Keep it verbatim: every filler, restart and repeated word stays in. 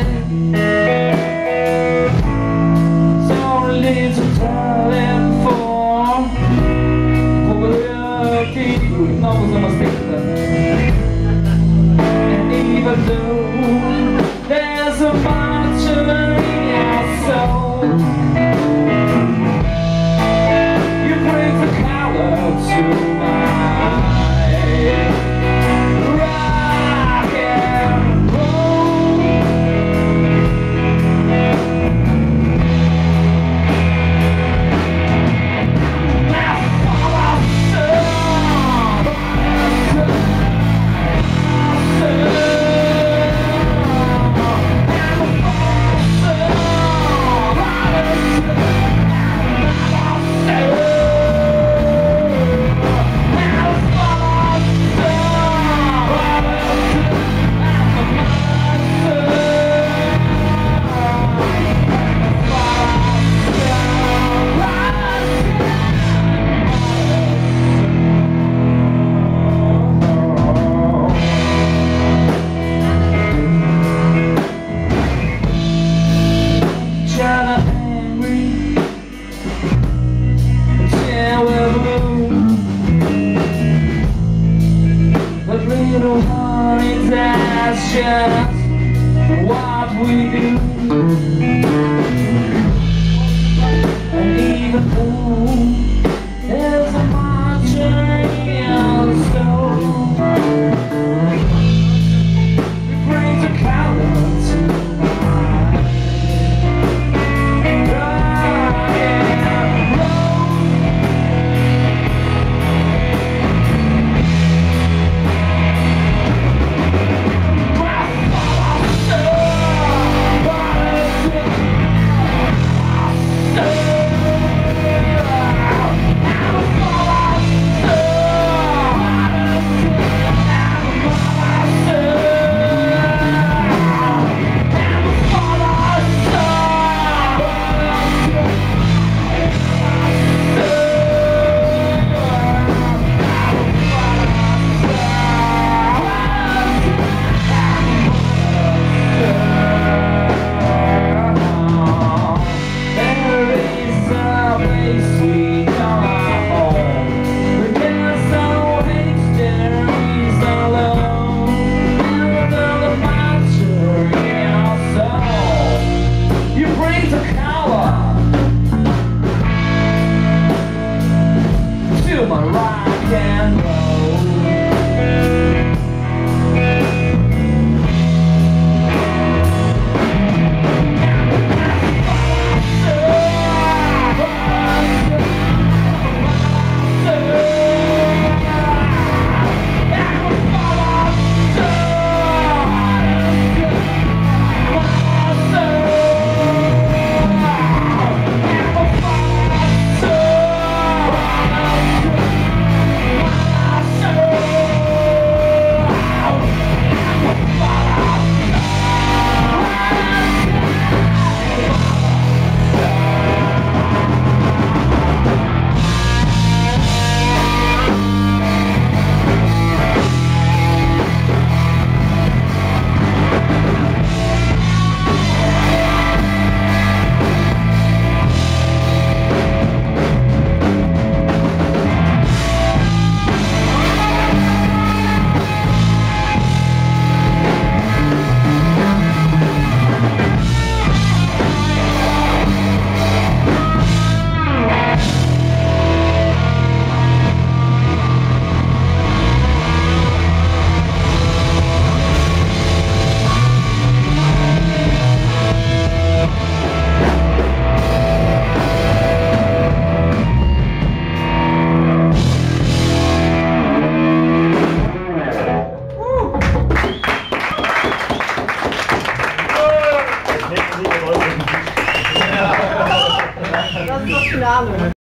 So little talent for popularity. No, it was a mistake then. And even though there's a bunch of our soul, you bring the color to my little honey, that's just what we do. And even though there's a marching on the stone, we bring the color to my rock and roll. Das ist das Finale.